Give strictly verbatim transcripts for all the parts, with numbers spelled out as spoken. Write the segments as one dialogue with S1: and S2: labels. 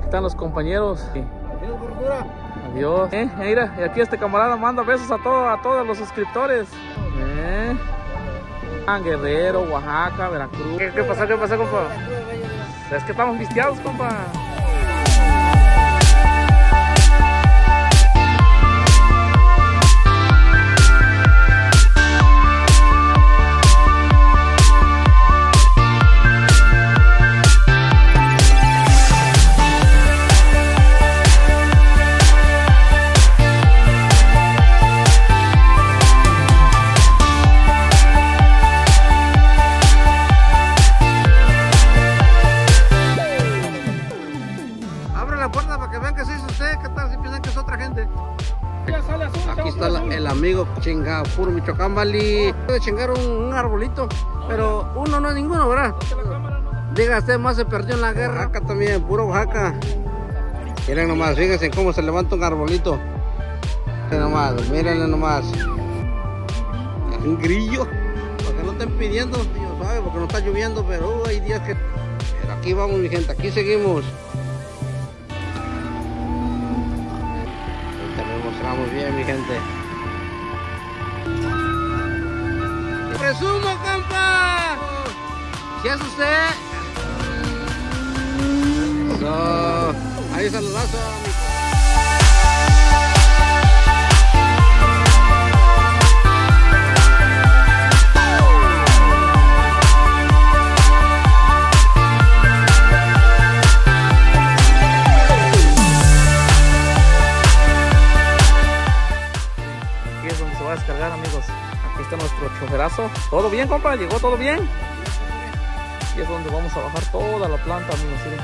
S1: Aquí están los compañeros.
S2: Adiós, gordura.
S1: Adiós. Eh, mira, y aquí este camarada manda besos a todos, a todos los suscriptores. Eh. Guerrero, Oaxaca, Veracruz. ¿Qué, qué pasa? ¿Qué pasa, compa? Es que estamos vistiados, compa.
S2: Aquí está la, el amigo chinga, puro Michoacán, Bali. Puede chingar un, un arbolito, pero uno no es ninguno, ¿verdad? Diga usted, más se perdió en la guerra. Oaxaca también, puro Oaxaca. Miren nomás, fíjense cómo se levanta un arbolito. Miren nomás, miren nomás. Un grillo. Porque no estén pidiendo, Dios sabe, porque no está lloviendo, pero uh, hay días que... Pero aquí vamos, mi gente, aquí seguimos. Mostramos bien, mi gente. ¡Presumo, compa! ¿Qué hace usted? Eso. Ahí saludazo, mi... descargar, amigos. Aquí está nuestro choferazo. ¿Todo bien, compa? ¿Llegó todo bien? Y es donde vamos a bajar toda la planta, amigos. ¿Sí?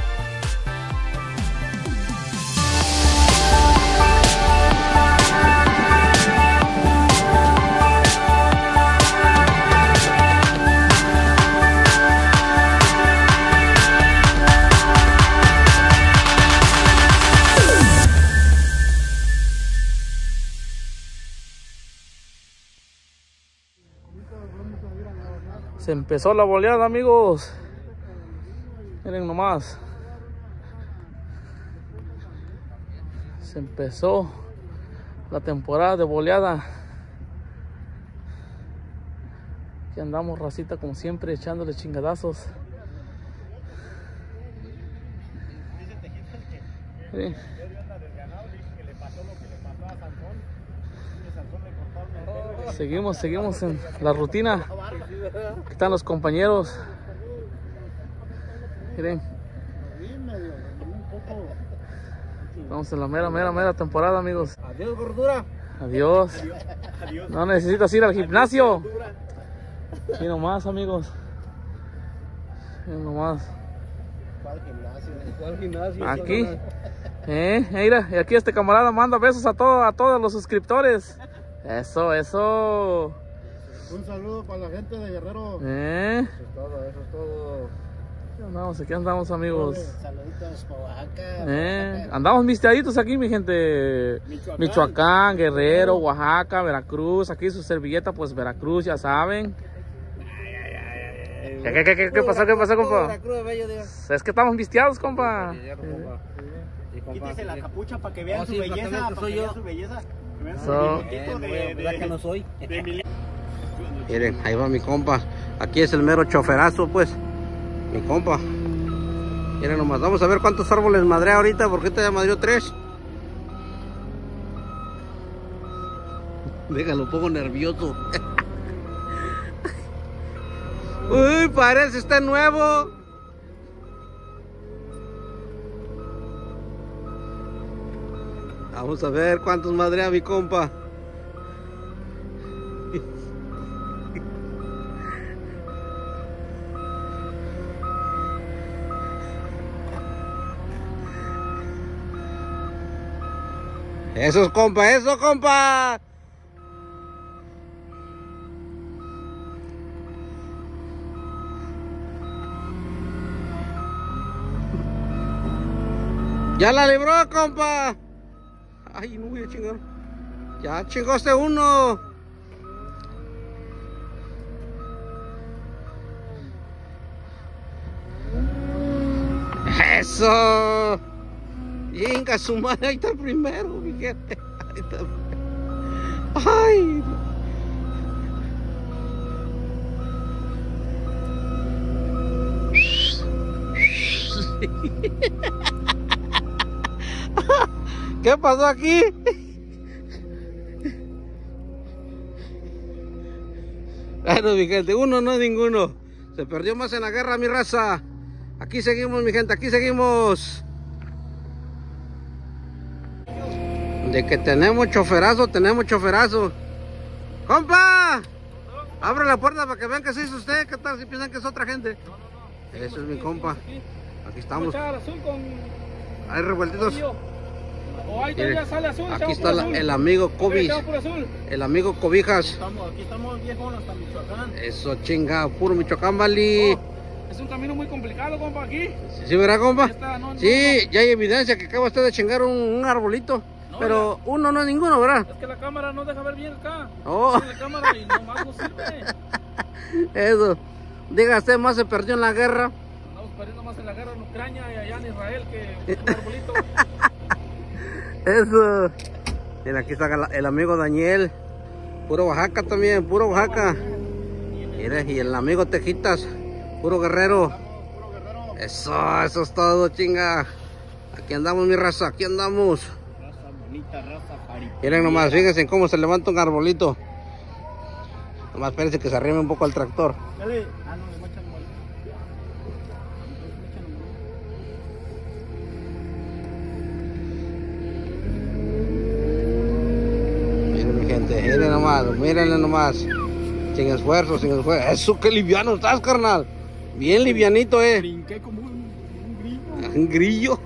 S2: Se empezó la boleada, amigos. Miren nomás. Se empezó la temporada de boleada. Aquí andamos, racita, como siempre, echándole chingadazos. Sí. Seguimos, seguimos en la rutina. Aquí están los compañeros. Miren. Vamos en la mera, mera, mera temporada, amigos. Adiós, gordura.
S1: Adiós. No necesitas ir al gimnasio. Aquí nomás, amigos. Aquí nomás.
S2: ¿Cuál gimnasio? ¿Cuál gimnasio?
S1: Aquí. Eh, mira, y aquí este camarada manda besos a todos, a todos los suscriptores. Eso, eso.
S2: Un saludo para la gente de Guerrero.
S1: Eh.
S2: Eso es todo, eso es todo.
S1: Aquí andamos, aquí andamos, amigos.
S2: Saluditos para Oaxaca.
S1: Eh. Andamos misteaditos aquí, mi gente. Michoacán. Michoacán, Guerrero, Oaxaca, Veracruz. Aquí su servilleta, pues Veracruz, ya saben. ¿Qué, qué, qué, qué pasó, qué pasó, compa? Es que estamos vistiados, compa.
S3: Quítese la capucha para que vean su belleza, para que vean su belleza.
S1: So,
S2: que no soy. Miren, ahí va mi compa. Aquí es el mero choferazo, pues. Mi compa. Miren nomás, vamos a ver cuántos árboles madrea ahorita, porque ahorita ya madreó tres. Déjalo, un poco nervioso. Uy, parece está nuevo. Vamos a ver cuántos madrea mi compa. Eso es compa, eso compa. Ya la libró, compa. Ay, no voy a chingar. Ya chingaste uno. Eso. Venga, su madre, ahí está el primero, mi gente. Ahí está. Ay. ¿Qué pasó aquí? Bueno, mi gente, uno no es ninguno. Se perdió más en la guerra, mi raza. Aquí seguimos, mi gente, aquí seguimos. De que tenemos choferazo, tenemos choferazo. ¡Compa! Abre la puerta para que vean que sí es usted. ¿Qué tal si piensan que es otra gente? Eso es mi compa. Aquí estamos. Hay revueltitos. Mire, aquí está la, el amigo Cobis. El amigo Cobijas.
S3: Aquí estamos viejos hasta Michoacán.
S2: Eso, chinga, puro Michoacán, vale.
S1: Es un camino muy complicado, compa, aquí.
S2: ¿Sí, verdad, compa?
S1: Está, no, no,
S2: sí,
S1: no.
S2: Ya hay evidencia que acaba usted de chingar un, un arbolito. No, pero ya. Uno no es ninguno, ¿verdad?
S1: Es que la cámara no deja ver bien acá.
S2: Oh.
S1: La cámara y nomás no sirve.
S2: Eso. Dígase, más se perdió en la guerra.
S1: Estamos perdiendo más en la guerra en Ucrania y allá en Israel que un arbolito.
S2: Eso. Mira, aquí está el amigo Daniel. Puro Oaxaca también, puro Oaxaca. Mira, y el amigo Tejitas. Puro guerrero. Eso, eso es todo, chinga. Aquí andamos, mi raza, aquí andamos.
S3: Raza bonita, raza jaripilla.
S2: Miren nomás, fíjense cómo se levanta un arbolito. Nomás espérense que se arrime un poco al tractor.
S3: Dale. Ah, no, le voy a echar mal.
S2: Miren, mi gente, miren nomás, mírenle nomás. Sin esfuerzo, sin esfuerzo. Eso, qué liviano estás, carnal. Bien livianito, eh.
S3: Brinqué como un, un grillo.
S2: Un grillo.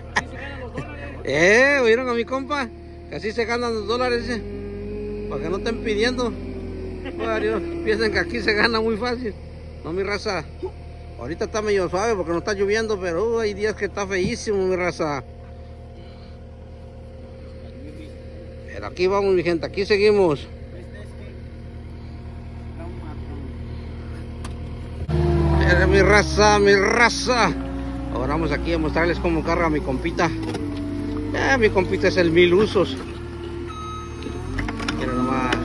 S2: Eh, ¿oyeron a mi compa? Que así se ganan los dólares, eh. Para que no estén pidiendo. Varios piensan que aquí se gana muy fácil. No, mi raza. Ahorita está medio suave porque no está lloviendo, pero uh, hay días que está feísimo, mi raza. Pero aquí vamos, mi gente, aquí seguimos. Mira, mi raza, mi raza. Ahora vamos aquí a mostrarles cómo carga mi compita. Eh, mi compita es el mil usos. Mira nomás.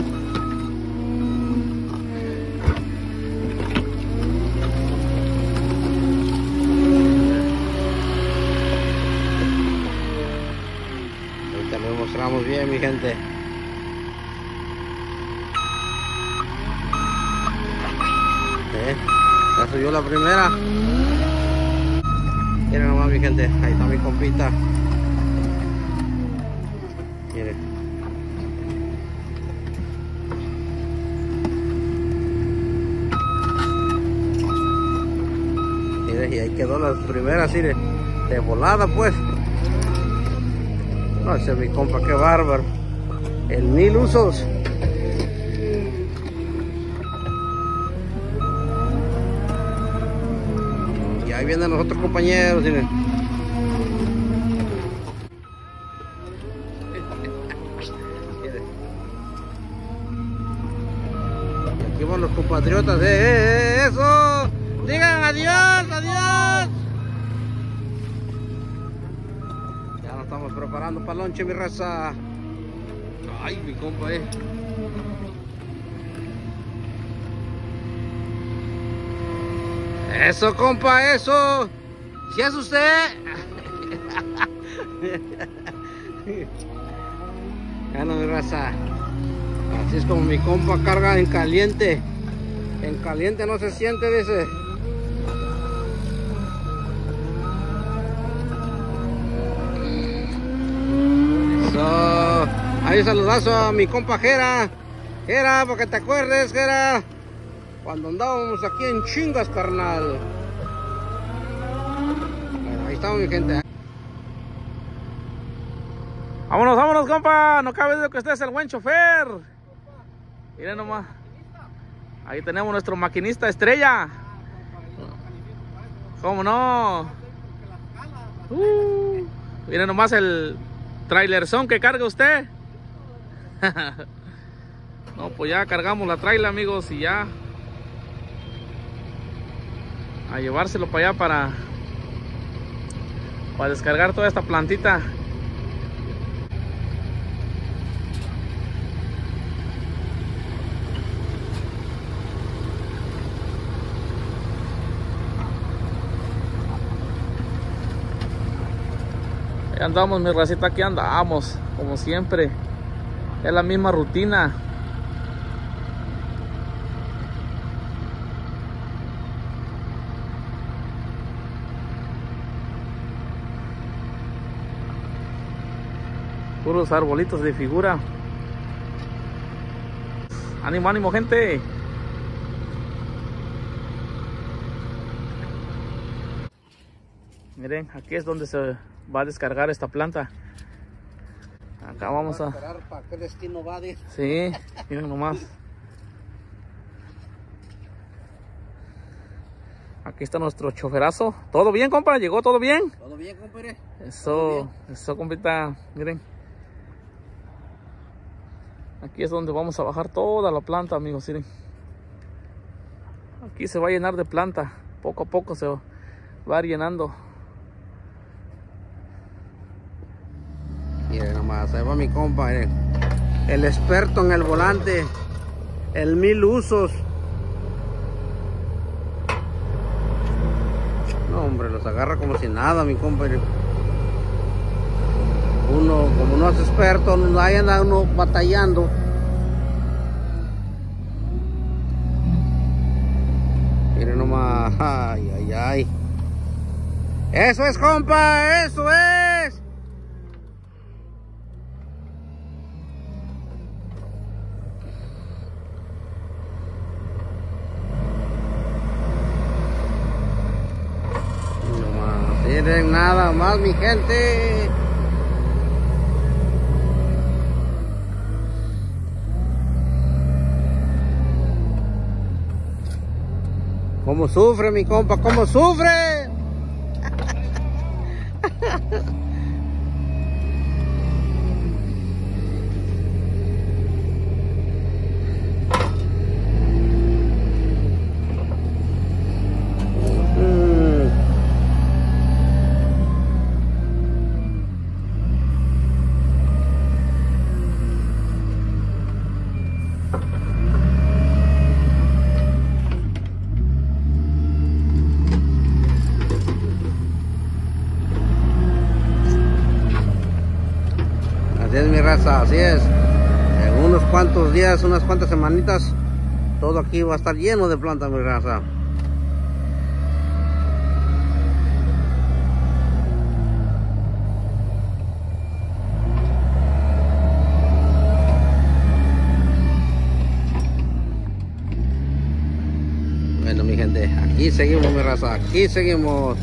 S2: Ahorita lo mostramos bien, mi gente. Eh, ya subió la primera. Miren nomás, mi gente, ahí está mi compita. Miren. Miren, y ahí quedó las primeras, miren, de volada pues. No, ese es mi compa, qué bárbaro. El mil usos. Ahí vienen los otros compañeros, miren. Y aquí van los compatriotas, eh, eh, eh, eso. Digan adiós, adiós. Ya nos estamos preparando para el lonche, mi raza. Ay, mi compa, eh. Eso, compa, eso. Si es usted. Ya no, mi raza. Así es como mi compa carga en caliente. En caliente no se siente, dice. Eso. Ahí saludazo a mi compa Jera. Jera, para que te acuerdes, Jera. Cuando andábamos aquí en chingas, carnal. Bueno, ahí estamos, mi gente.
S1: Vámonos, vámonos, compa. No cabe duda que usted es el buen chofer. Miren nomás. Ahí tenemos nuestro maquinista estrella. ¿Cómo no? Uh, miren nomás el trailerzón que carga usted. No, pues ya cargamos la trailer, amigos, y ya a llevárselo para allá, para para descargar toda esta plantita. Ahí andamos, mi racita, aquí andamos, como siempre. Es la misma rutina. Puros arbolitos de figura. Ánimo, ánimo, gente. Miren, aquí es donde se va a descargar esta planta. Acá vamos a...
S2: esperar para qué destino va, de...
S1: Sí, miren nomás. Aquí está nuestro choferazo. ¿Todo bien, compa? ¿Llegó todo bien?
S2: Todo bien, compadre.
S1: Eso, eso, compita. Miren. Aquí es donde vamos a bajar toda la planta, amigos. Miren. Aquí se va a llenar de planta. Poco a poco se va a ir llenando.
S2: Miren nomás, ahí va mi compa, miren. El experto en el volante. El mil usos. No, hombre, los agarra como si nada, mi compa. Miren. Uno, como no es experto, no ahí anda uno batallando. Miren nomás, ay, ay, ay. Eso es, compa, eso es. No miren nada más, mi gente. ¿Cómo sufre mi compa? ¿Cómo sufre? Así es, mi raza, así es. En unos cuantos días, unas cuantas semanitas, todo aquí va a estar lleno de plantas, mi raza. Bueno, mi gente, aquí seguimos, mi raza, aquí seguimos.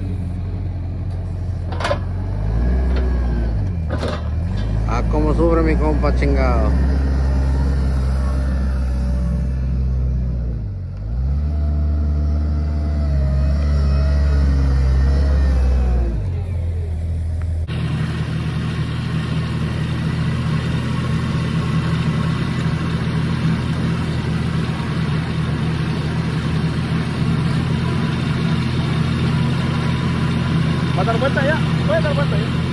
S2: Ah, cómo sufre mi compa, chingado.
S1: Va a dar vuelta ya, puede dar vuelta ya.